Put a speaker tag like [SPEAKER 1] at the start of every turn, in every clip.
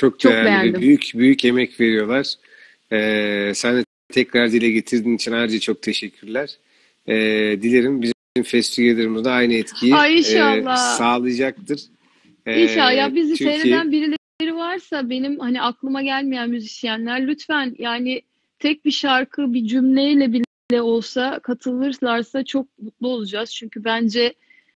[SPEAKER 1] Çok
[SPEAKER 2] Çok
[SPEAKER 1] değerli ve
[SPEAKER 2] beğendim.
[SPEAKER 1] büyük büyük emek veriyorlar. Sen de tekrar dile getirdiğin için ayrıca çok teşekkürler. Dilerim bizim festivallerimizde aynı etkiyi
[SPEAKER 2] Ay inşallah.
[SPEAKER 1] sağlayacaktır.
[SPEAKER 2] İnşallah ya, bizi
[SPEAKER 1] Türkiye.
[SPEAKER 2] seyreden birileri varsa, benim hani aklıma gelmeyen müzisyenler, lütfen yani tek bir şarkı, bir cümleyle bile olsa katılırlarsa çok mutlu olacağız. Çünkü bence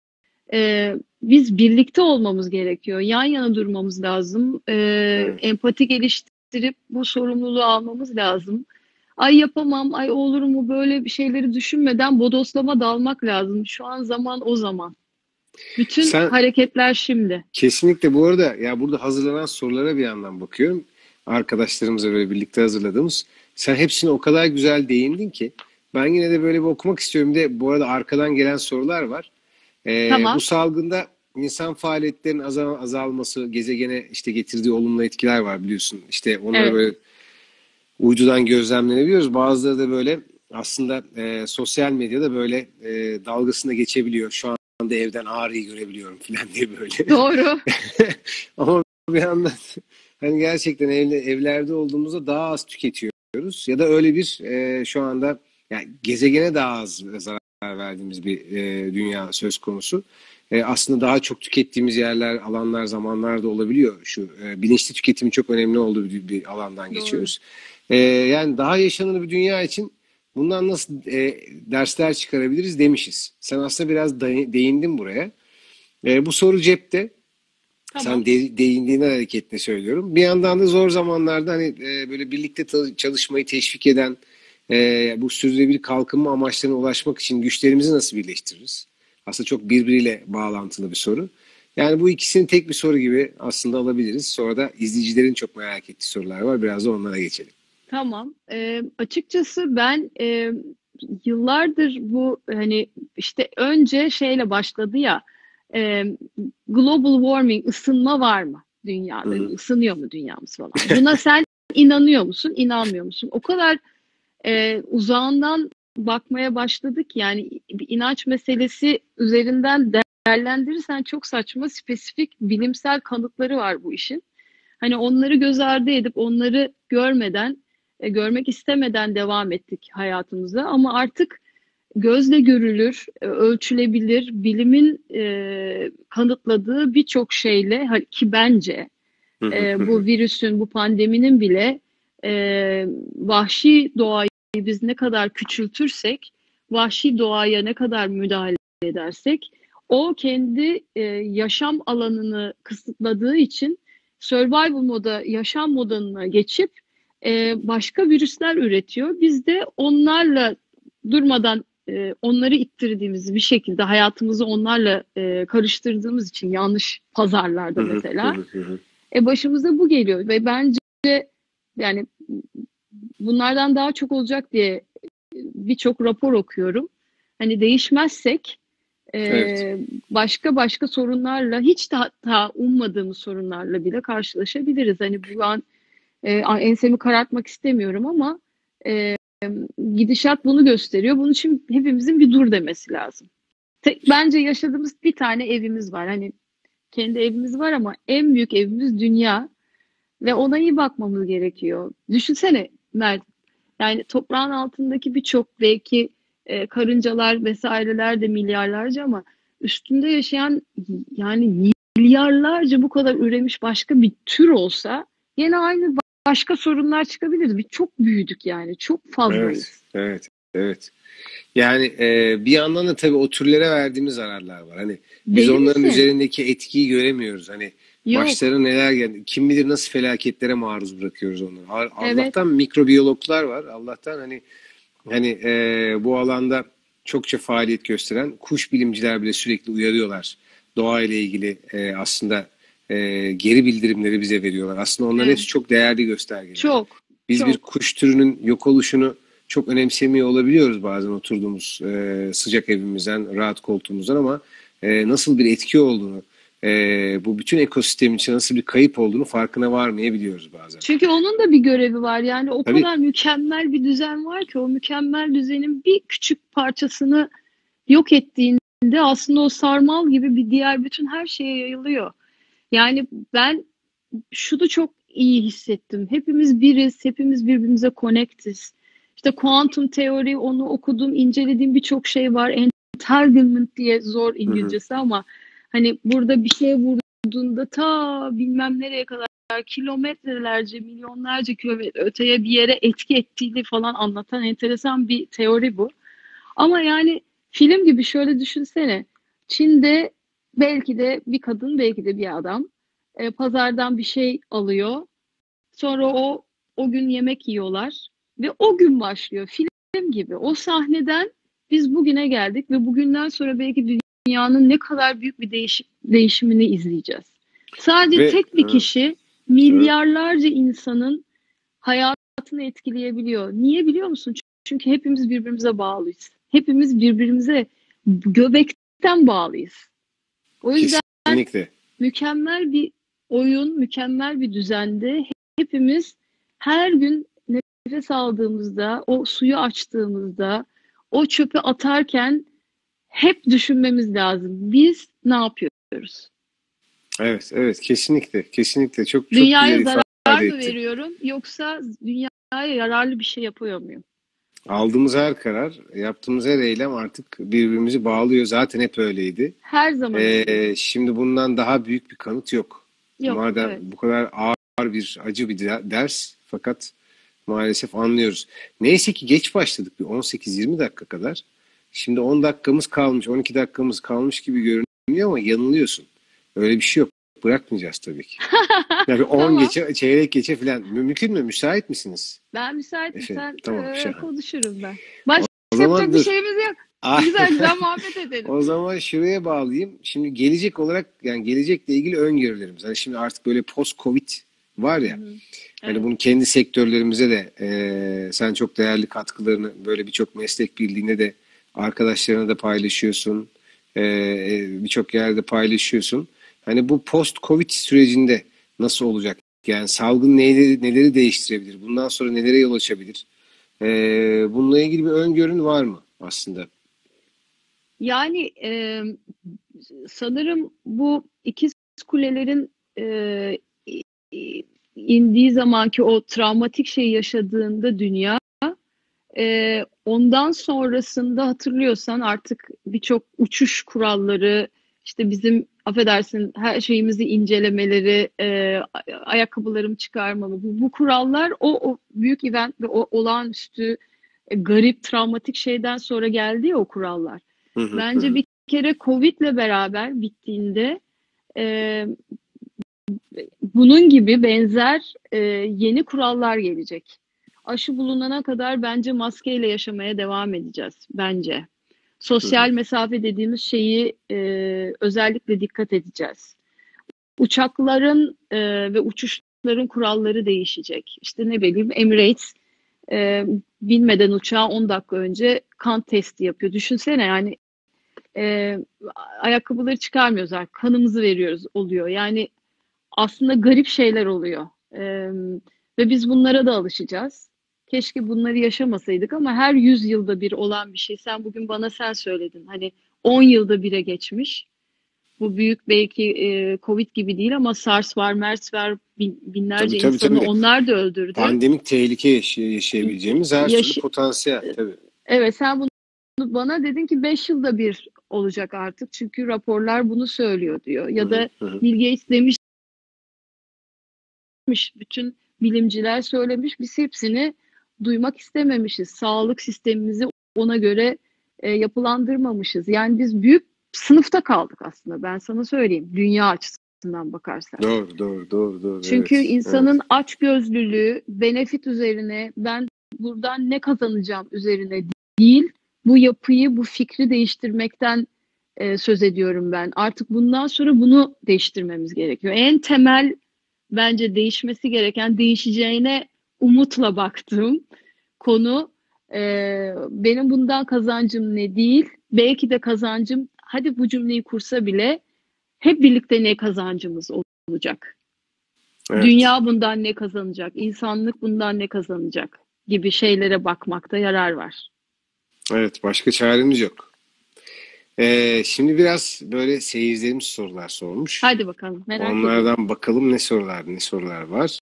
[SPEAKER 2] biz birlikte olmamız gerekiyor. Yan yana durmamız lazım.
[SPEAKER 1] Evet.
[SPEAKER 2] Empati geliştirip bu sorumluluğu almamız lazım. Ay yapamam, ay olur mu, böyle bir şeyleri düşünmeden bodoslama dalmak lazım. Şu an zaman o zaman. Bütün
[SPEAKER 1] Sen
[SPEAKER 2] hareketler şimdi.
[SPEAKER 1] kesinlikle bu arada ya burada hazırlanan sorulara bir yandan bakıyorum. Arkadaşlarımızla böyle birlikte hazırladığımız. Sen hepsine o kadar güzel değindin ki ben yine de böyle bir okumak istiyorum. De bu arada arkadan gelen sorular var. Bu
[SPEAKER 2] Tamam.
[SPEAKER 1] salgında insan faaliyetlerinin azalması, gezegene işte getirdiği olumlu etkiler var biliyorsun. İşte onları
[SPEAKER 2] Evet.
[SPEAKER 1] böyle uydudan gözlemleyebiliyoruz. Bazıları da böyle aslında sosyal medyada böyle dalgasına geçebiliyor. Şu anda evden Ağrı'yı görebiliyorum falan diye böyle.
[SPEAKER 2] Doğru.
[SPEAKER 1] Ama bir yandan hani gerçekten evlerde olduğumuzda daha az tüketiyoruz. Ya da öyle bir şu anda yani gezegene daha az zarar verdiğimiz bir dünya söz konusu. Aslında daha çok tükettiğimiz yerler, alanlar, zamanlar da olabiliyor. Şu bilinçli tüketimin çok önemli olduğu bir alandan
[SPEAKER 2] Doğru.
[SPEAKER 1] geçiyoruz. Yani daha yaşanır bir dünya için bundan nasıl dersler çıkarabiliriz demişiz. Sen aslında biraz değindin buraya. Bu soru cepte.
[SPEAKER 2] Tamam.
[SPEAKER 1] Sen değindiğinden hareketle söylüyorum. Bir yandan da zor zamanlarda hani böyle birlikte çalışmayı teşvik eden bu sürdürülebilir kalkınma amaçlarına ulaşmak için güçlerimizi nasıl birleştiririz? Aslında çok birbiriyle bağlantılı bir soru. Yani bu ikisini tek bir soru gibi aslında alabiliriz. Sonra da izleyicilerin çok merak ettiği sorular var. Biraz da onlara geçelim.
[SPEAKER 2] Tamam. Açıkçası ben yıllardır bu, hani işte önce şeyle başladı ya, e, global warming, ısınma var mı
[SPEAKER 1] Hı
[SPEAKER 2] dünyada?
[SPEAKER 1] hı.
[SPEAKER 2] Isınıyor mu dünyamız falan. Buna sen inanıyor musun, inanmıyor musun? O kadar uzağından bakmaya başladık, yani bir inanç meselesi üzerinden değerlendirirsen çok saçma, spesifik bilimsel kanıtları var bu işin. Hani onları göz ardı edip onları görmeden, görmek istemeden devam ettik hayatımıza. Ama artık gözle görülür, ölçülebilir, bilimin kanıtladığı birçok şeyle, ki bence
[SPEAKER 1] Hı hı hı
[SPEAKER 2] bu
[SPEAKER 1] hı.
[SPEAKER 2] virüsün, bu pandeminin bile vahşi doğayı biz ne kadar küçültürsek, vahşi doğaya ne kadar müdahale edersek, o kendi yaşam alanını kısıtladığı için survival moda, yaşam moduna geçip başka virüsler üretiyor. Biz de onlarla durmadan onları ittirdiğimiz, bir şekilde hayatımızı onlarla karıştırdığımız için, yanlış
[SPEAKER 1] Hı
[SPEAKER 2] pazarlarda
[SPEAKER 1] hı hı
[SPEAKER 2] mesela,
[SPEAKER 1] hı hı.
[SPEAKER 2] başımıza bu geliyor ve bence yani bunlardan daha çok olacak diye birçok rapor okuyorum. Hani değişmezsek
[SPEAKER 1] Evet.
[SPEAKER 2] başka sorunlarla, hiç de hatta ummadığımız sorunlarla bile karşılaşabiliriz. Hani bu an ensemi karartmak istemiyorum ama e, gidişat bunu gösteriyor. Bunun için hepimizin bir dur demesi lazım. Bence yaşadığımız bir tane evimiz var. Hani kendi evimiz var ama en büyük evimiz dünya ve ona iyi bakmamız gerekiyor. Düşünsene Mert, yani toprağın altındaki birçok, belki karıncalar vesaireler de milyarlarca, ama üstünde yaşayan yani milyarlarca bu kadar üremiş başka bir tür olsa yine aynı başka sorunlar çıkabilir. Biz çok büyüdük, yani çok
[SPEAKER 1] Evet.
[SPEAKER 2] fazlayız.
[SPEAKER 1] Evet. Evet. Yani bir yandan da tabii o türlere verdiğimiz zararlar var. Hani biz
[SPEAKER 2] Deli
[SPEAKER 1] onların
[SPEAKER 2] misin?
[SPEAKER 1] üzerindeki etkiyi göremiyoruz. Hani
[SPEAKER 2] Yok.
[SPEAKER 1] başlarına neler geldi. Kim bilir nasıl felaketlere maruz bırakıyoruz onları.
[SPEAKER 2] Evet.
[SPEAKER 1] Allah'tan mikrobiyologlar var. Allah'tan hani bu alanda çokça faaliyet gösteren kuş bilimciler bile sürekli uyarıyorlar. Doğa ile ilgili aslında geri bildirimleri bize veriyorlar. Aslında onların hepsi
[SPEAKER 2] Evet.
[SPEAKER 1] çok değerli göstergeler.
[SPEAKER 2] Çok.
[SPEAKER 1] Biz bir
[SPEAKER 2] Çok.
[SPEAKER 1] kuş türünün yok oluşunu çok önemsemiyor olabiliyoruz bazen oturduğumuz sıcak evimizden, rahat koltuğumuzdan ama nasıl bir etki olduğunu, bu bütün ekosistem için nasıl bir kayıp olduğunu farkına varmayabiliyoruz bazen.
[SPEAKER 2] Çünkü onun da bir görevi var. Yani o
[SPEAKER 1] Tabii,
[SPEAKER 2] kadar mükemmel bir düzen var ki, o mükemmel düzenin bir küçük parçasını yok ettiğinde aslında o sarmal gibi bir diğer bütün her şeye yayılıyor. Yani ben şunu çok iyi hissettim. Hepimiz biriz, hepimiz birbirimize connectiz. İşte kuantum teori, onu okudum, incelediğim birçok şey var. Entanglement diye zor
[SPEAKER 1] Hı hı.
[SPEAKER 2] İngilizcesi ama hani burada bir şeye vurduğunda ta bilmem nereye kadar kilometrelerce, milyonlarca kilometre öteye bir yere etki ettiğini falan anlatan enteresan bir teori bu. Ama yani film gibi şöyle düşünsene. Çin'de belki de bir kadın, belki de bir adam pazardan bir şey alıyor. Sonra o gün yemek yiyorlar ve o gün başlıyor. Film gibi. O sahneden biz bugüne geldik ve bugünden sonra belki dünyanın ne kadar büyük bir değişimini izleyeceğiz. Sadece
[SPEAKER 1] Ve
[SPEAKER 2] tek bir
[SPEAKER 1] evet,
[SPEAKER 2] kişi
[SPEAKER 1] evet,
[SPEAKER 2] milyarlarca insanın hayatını etkileyebiliyor. Niye biliyor musun? Çünkü hepimiz birbirimize bağlıyız. Hepimiz birbirimize göbekten bağlıyız. O yüzden
[SPEAKER 1] kesinlikle.
[SPEAKER 2] mükemmel bir oyun, mükemmel bir düzende hepimiz her gün nefes aldığımızda, o suyu açtığımızda, o çöpü atarken hep düşünmemiz lazım. Biz ne yapıyoruz?
[SPEAKER 1] Evet, evet, kesinlikle, kesinlikle çok çok
[SPEAKER 2] Dünyaya
[SPEAKER 1] güzel
[SPEAKER 2] zarar
[SPEAKER 1] ifade
[SPEAKER 2] mı
[SPEAKER 1] ettin.
[SPEAKER 2] veriyorum yoksa dünyaya yararlı bir şey yapıyor muyum?
[SPEAKER 1] Aldığımız her karar, yaptığımız her eylem artık birbirimizi bağlıyor. Zaten hep öyleydi.
[SPEAKER 2] Her zaman öyleydi.
[SPEAKER 1] Şimdi bundan daha büyük bir kanıt yok.
[SPEAKER 2] Yok,
[SPEAKER 1] Madem
[SPEAKER 2] evet.
[SPEAKER 1] bu kadar ağır bir, acı bir ders, fakat maalesef anlıyoruz. Neyse ki geç başladık, bir 18-20 dakika kadar. Şimdi 10 dakikamız kalmış, 12 dakikamız kalmış gibi görünüyor ama yanılıyorsun. Öyle bir şey yok. Bırakmayacağız tabii ki. Yani 10
[SPEAKER 2] Tamam.
[SPEAKER 1] geçe, çeyrek geçe falan. Mümkün mü? Müsait misiniz?
[SPEAKER 2] Ben müsaitim.
[SPEAKER 1] Efendim,
[SPEAKER 2] Sen
[SPEAKER 1] tamam, şahane.
[SPEAKER 2] konuşurum ben. Başka
[SPEAKER 1] O
[SPEAKER 2] yapacak
[SPEAKER 1] zaman
[SPEAKER 2] bir
[SPEAKER 1] dur.
[SPEAKER 2] şeyimiz yok. Güzel güzel muhabbet edelim.
[SPEAKER 1] O zaman şuraya bağlayayım. Şimdi gelecek olarak, yani gelecekle ilgili öngörülerimiz. Hani şimdi artık böyle post-Covid var
[SPEAKER 2] Hı
[SPEAKER 1] ya.
[SPEAKER 2] hı.
[SPEAKER 1] Hani
[SPEAKER 2] Evet.
[SPEAKER 1] bunu kendi sektörlerimize de sen çok değerli katkılarını böyle birçok meslek birliğine de arkadaşlarına da paylaşıyorsun. Birçok yerde paylaşıyorsun. Hani bu post-Covid sürecinde nasıl olacak? Yani salgın neleri değiştirebilir? Bundan sonra nelere yol açabilir? Bununla ilgili bir öngörün var mı aslında?
[SPEAKER 2] Yani sanırım bu ikiz kulelerin indiği zamanki o travmatik şeyi yaşadığında dünya ondan sonrasında hatırlıyorsan artık birçok uçuş kuralları, işte bizim affedersin her şeyimizi incelemeleri, ayakkabılarımı çıkarmamı, bu kurallar o büyük event ve o olağanüstü garip travmatik şeyden sonra geldi ya o kurallar.
[SPEAKER 1] Hı hı
[SPEAKER 2] Bence
[SPEAKER 1] hı.
[SPEAKER 2] bir kere Covid'le beraber bittiğinde e, bunun gibi benzer yeni kurallar gelecek. Aşı bulunana kadar bence maskeyle yaşamaya devam edeceğiz bence.
[SPEAKER 1] Hı hı.
[SPEAKER 2] Sosyal mesafe dediğimiz şeyi özellikle dikkat edeceğiz. Uçakların ve uçuşların kuralları değişecek. İşte ne bileyim Emirates binmeden uçağa 10 dakika önce kan testi yapıyor. Düşünsene yani e, ayakkabıları çıkarmıyoruz artık kanımızı veriyoruz oluyor. Yani aslında garip şeyler oluyor. Ve biz bunlara da alışacağız. Keşke bunları yaşamasaydık ama her 100 yılda bir olan bir şey. Sen bugün bana sen söyledin. Hani 10 yılda bire geçmiş. Bu büyük belki Covid gibi değil ama SARS var, MERS var,
[SPEAKER 1] Tabii
[SPEAKER 2] binlerce
[SPEAKER 1] tabii
[SPEAKER 2] insanı
[SPEAKER 1] tabii.
[SPEAKER 2] onlar da öldürdü.
[SPEAKER 1] Pandemik tehlike yaşayabileceğimiz her türlü
[SPEAKER 2] Yaş
[SPEAKER 1] potansiyel tabii.
[SPEAKER 2] evet sen bunu bana dedin ki 5 yılda bir olacak artık. Çünkü raporlar bunu söylüyor diyor.
[SPEAKER 1] Hı
[SPEAKER 2] Ya
[SPEAKER 1] hı
[SPEAKER 2] da
[SPEAKER 1] hı hı.
[SPEAKER 2] Bill Gates demiş bütün bilimciler söylemiş. Biz hepsini duymak istememişiz. Sağlık sistemimizi ona göre yapılandırmamışız. Yani biz büyük sınıfta kaldık aslında. Ben sana söyleyeyim. Dünya açısından bakarsak.
[SPEAKER 1] Doğru doğru doğru doğru,
[SPEAKER 2] Çünkü
[SPEAKER 1] evet
[SPEAKER 2] insanın
[SPEAKER 1] evet.
[SPEAKER 2] açgözlülüğü, benefit üzerine, ben buradan ne kazanacağım üzerine değil, bu yapıyı, bu fikri değiştirmekten söz ediyorum ben. Artık bundan sonra bunu değiştirmemiz gerekiyor. En temel bence değişmesi gereken, değişeceğine umutla baktığım konu benim bundan kazancım ne değil, belki de kazancım, hadi bu cümleyi kursa bile hep birlikte ne kazancımız olacak?
[SPEAKER 1] Evet.
[SPEAKER 2] Dünya bundan ne kazanacak? İnsanlık bundan ne kazanacak? Gibi şeylere bakmakta yarar var.
[SPEAKER 1] Evet, başka çaremiz yok. Şimdi biraz böyle seyircilerimiz sorular sormuş.
[SPEAKER 2] Hadi bakalım, merak ediyorum.
[SPEAKER 1] Onlardan bakalım ne sorular var.